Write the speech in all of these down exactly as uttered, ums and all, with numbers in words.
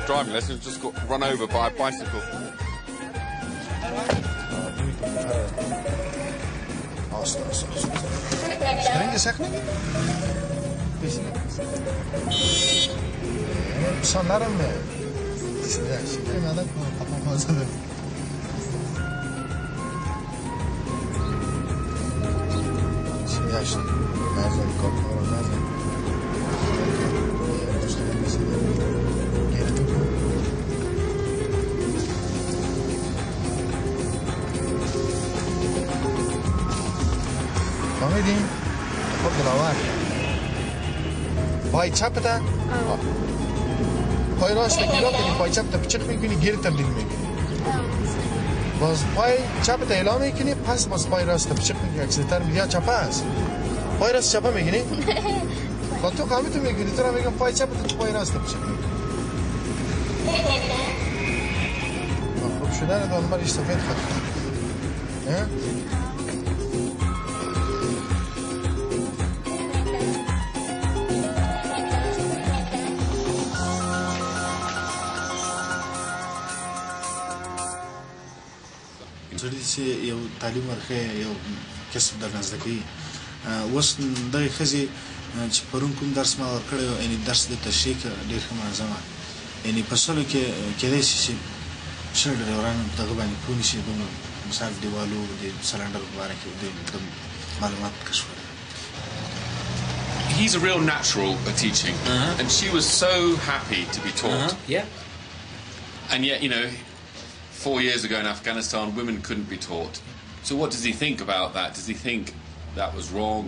driving lessons, just got run over by a bicycle. Strenge zeggen? Sanırım mı? Size, size neden kapı fazla? Size işte, bazen kapı var, bazen. فهمیدین؟ خب دلاور پای چپ تا پای راست گیرا کنی پای چپ تا پچق میکنی گیر تبدیل میکنی باز پای چپ تا اعلام میکنی پس باز پای راست تا پچق میکنی اکسیتر میگه چپ است پای راست چپ میگنی با تو کامی تو میگنی تو را میگم پای چپ تا پای راست تا پچق میکنی خوب شدن دانمار اشتفید خط سړي چې یو تعلیم ورکړی یو کسب در نزده کوي اوس دغې ښځې چې پرون کوم درس ما ورکړی و یعنې درس د تشریح ډېر ښه منظمه یعنې په سلو کې کېدای شي چې شل ډریوران دغه باندې پوه نه شي دومره مثال دیوالو د سلنډر په باره کې د معلومات کشف کړی He's a real natural at teaching, uh-huh. and she was so happy to be taught. Uh-huh. Yeah. And yet, you know, four years ago in Afghanistan, women couldn't be taught. So what does he think about that? Does he think that was wrong?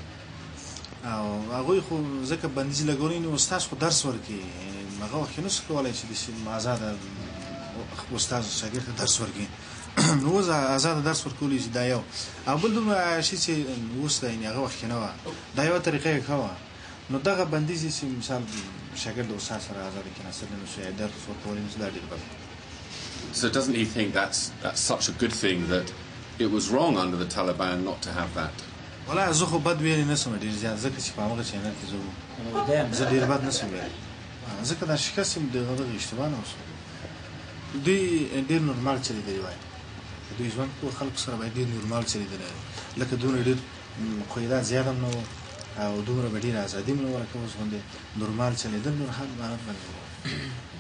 هغوی خو ځکه بندیز لګولی نو استاد خو درس ورکوي هغه وخت کې نشو کولی چې داسې ازاده استاد شاګرد ته درس ورکوي نو اوس ازاده درس ورکولی چې دا یو او بل دومره شي چې اوس دی هغه وخت کې نه وه دا یوه طریقه یې ښه وه نو دغه بندیز چې مثال شاګرد د استاد سره ازاده کېناستلی نو شي درس ورکولی نو دا ډېر بد So doesn't he think that's that's such a good thing that it was wrong under the Taliban not to have that? والله زه خو بد ویلی نسم ډېر زیات ځکه چې په همغه چینل کې زه وم زه ډېر بد نسم ویلی ځکه دا شکست یې د هغه اشتباه نه وشو دوی ډېر نورمال چلېدلي وای دوی ژوند په خلکو سره باید ډېر نورمال چلېدلی لکه دومره ډېر قیودات زیات هم نه وو او دومره به ډېره ازادي هم نه وه لکه اوس غوندې نورمال چلېدل نور حال معنات باندې